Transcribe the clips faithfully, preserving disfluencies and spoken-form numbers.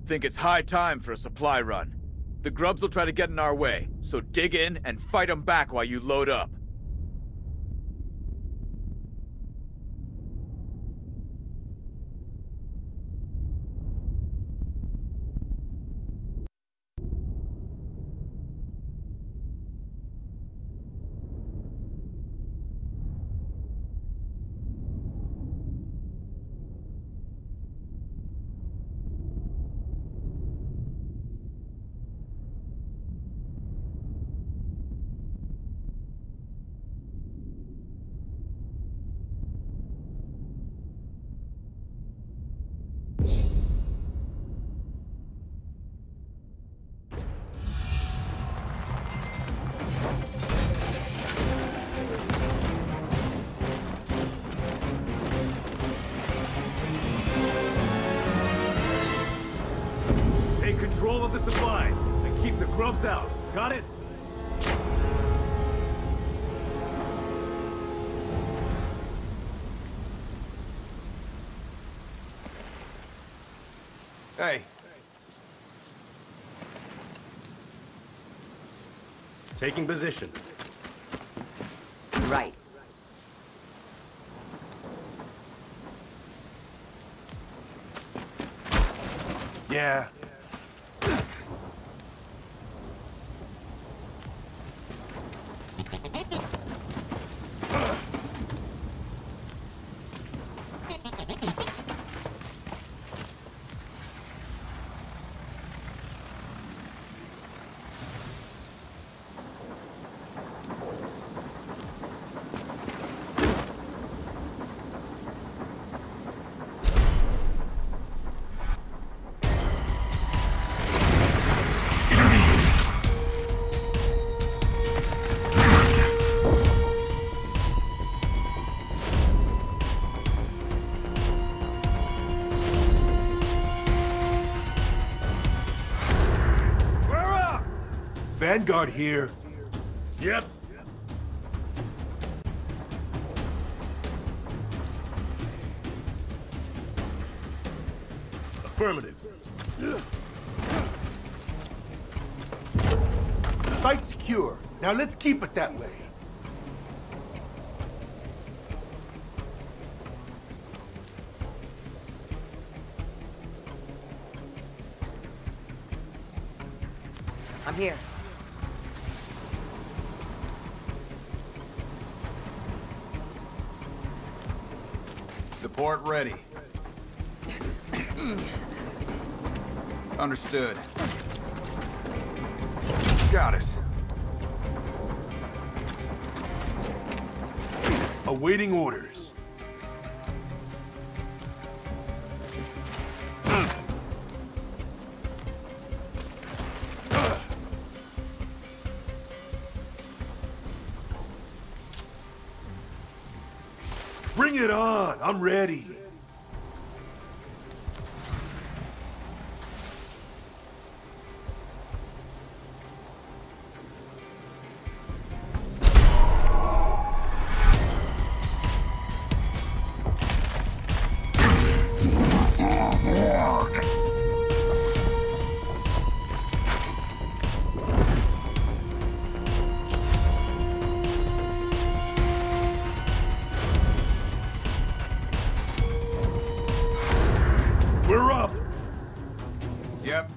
Think it's high time for a supply run. The grubs will try to get in our way, so dig in and fight them back while you load up. Control of the supplies and keep the grubs out. Got it? Hey. Taking position. Right. Yeah. Vanguard here. Yep. Affirmative. Site secure. Now let's keep it that way. I'm here. Support ready. Understood. Got it. Awaiting orders. Bring it on! I'm ready. We're up! Yep.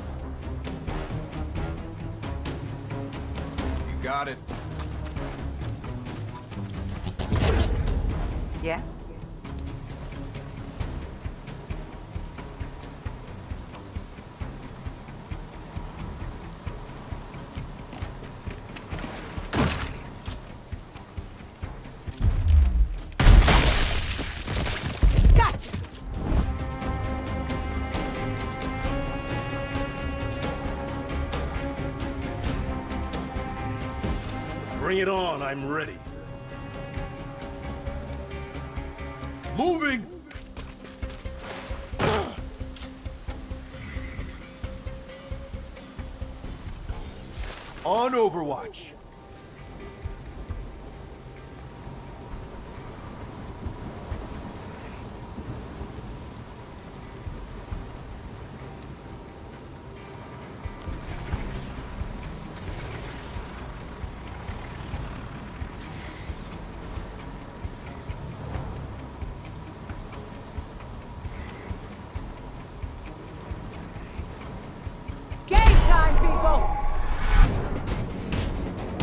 You got it. Yeah? Bring it on, I'm ready. Moving! On overwatch.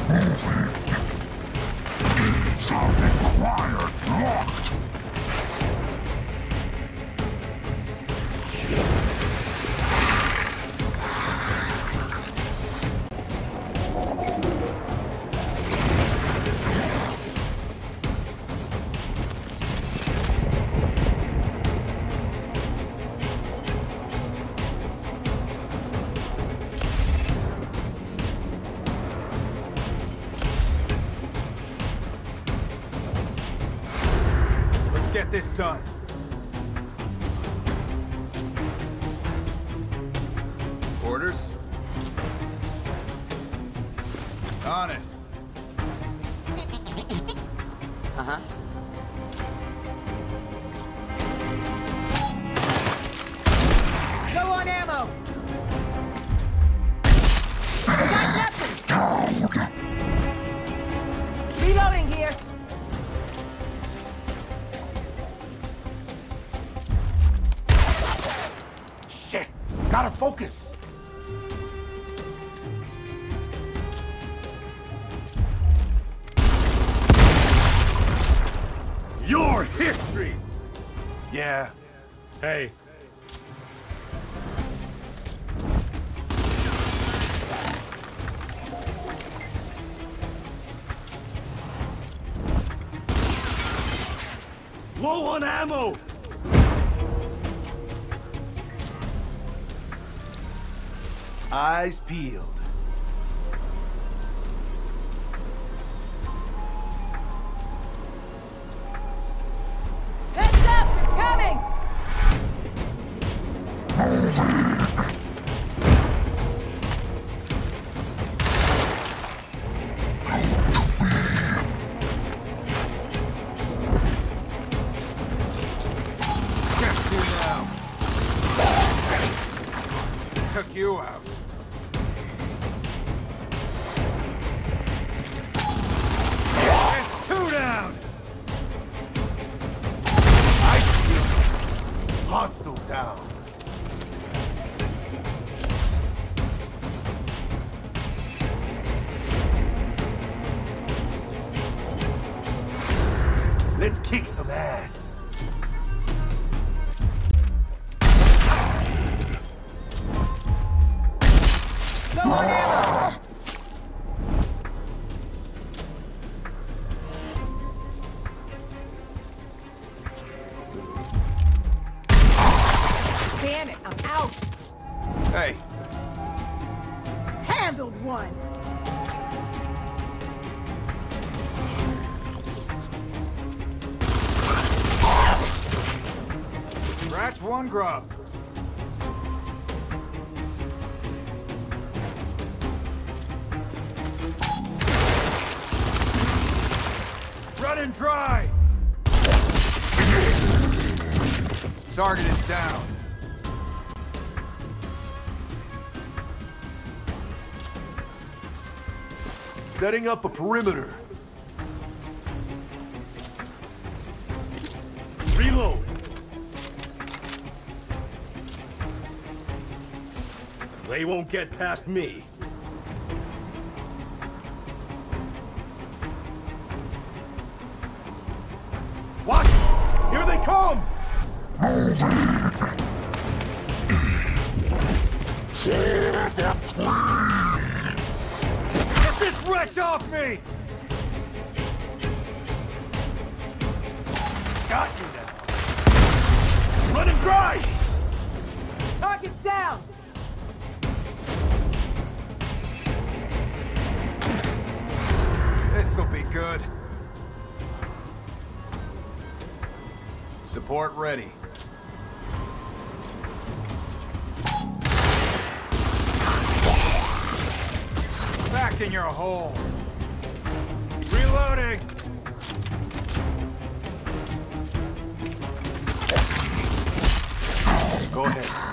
Needs are required locked. Get this done. Orders? On it. Uh-huh. Go on ammo! Got nothing! Reloading here! Shit! Gotta focus! Your history! Yeah. Hey. Low on ammo! Eyes peeled. Heads up! Coming! Check you now. Took you out. It's two down. I see. Hostile down. Let's kick some ass. Go on ammo! Damn it, I'm out! Hey, Handled one! Scratch one grub. Running dry! target is down. Setting up a perimeter. Reload. They won't get past me. What? Here they come! Get this wretch off me! Got you now. Running dry! Target's down! This'll be good. Support ready. Back in your hole. Reloading! Go ahead.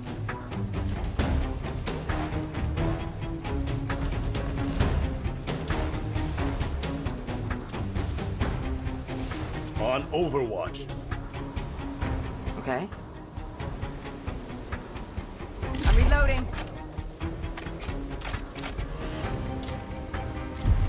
On overwatch. Okay. I'm reloading.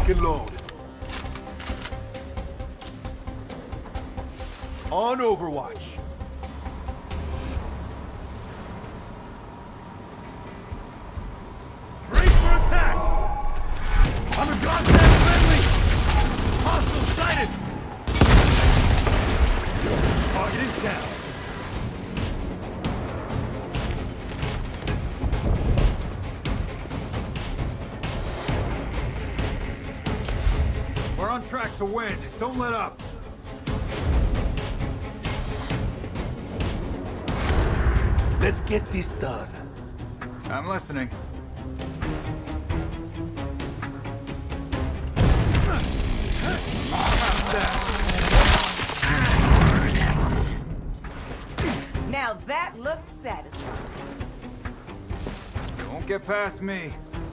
Lock and load. On overwatch. Brace for attack! I'm a goddamn friendly! Hostile sighted! Target is down. We're on track to win. Don't let up. Let's get this done. I'm listening. Now that looks satisfying. Won't get past me.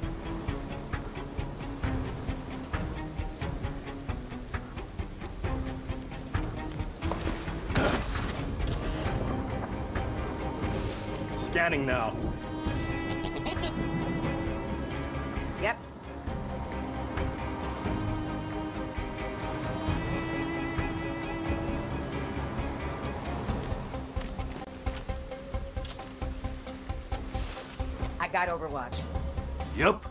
Scanning now. Yep. I got overwatch. Yep.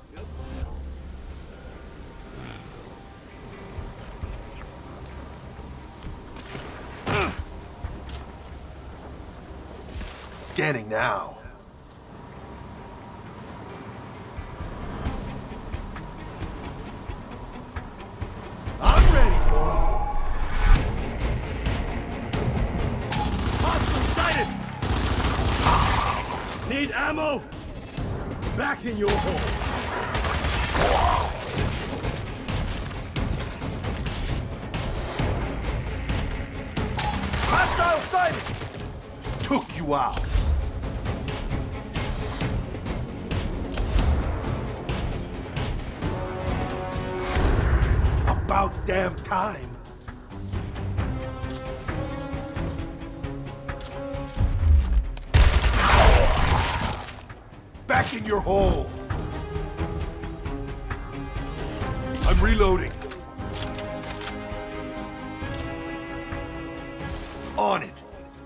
Scanning now. I'm ready, boy. Hostile sighted! Need ammo? Back in your hole. Hostile sighted! Took you out. About damn time. Back in your hole. I'm reloading. On it.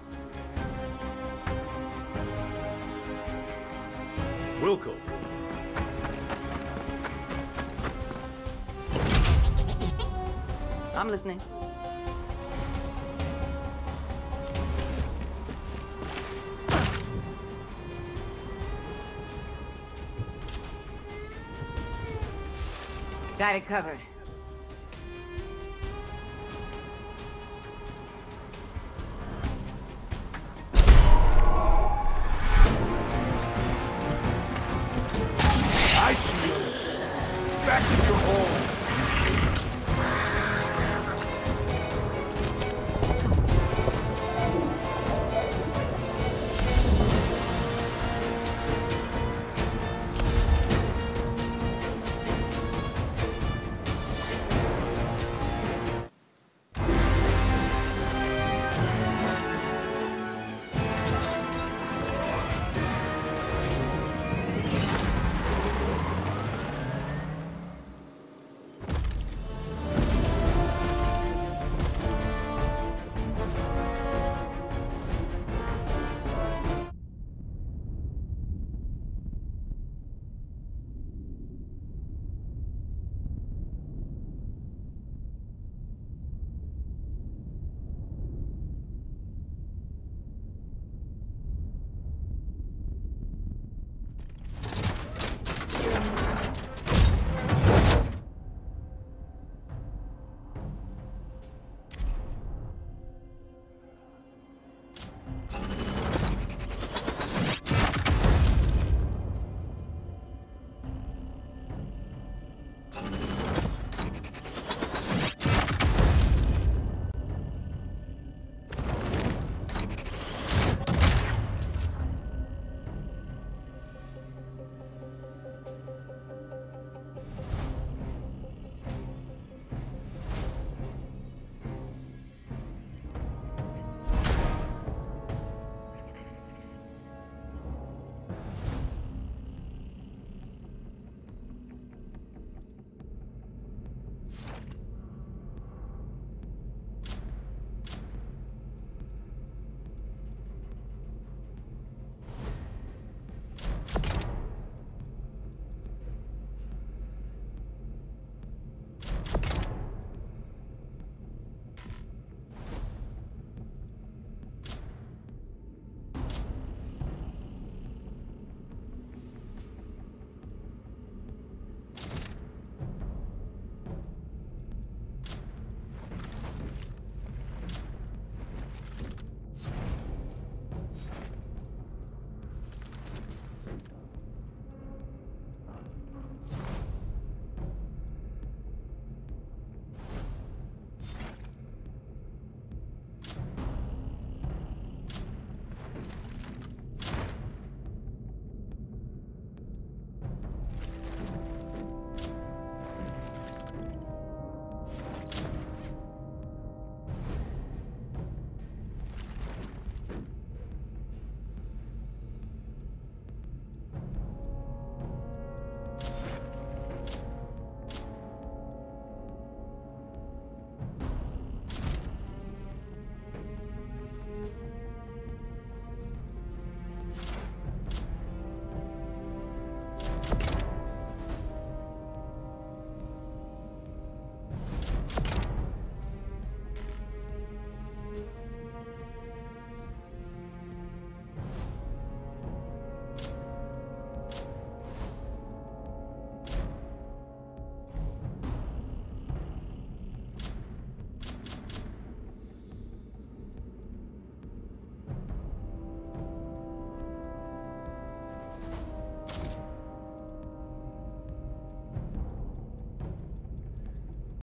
Wilco. I'm listening. Got it covered.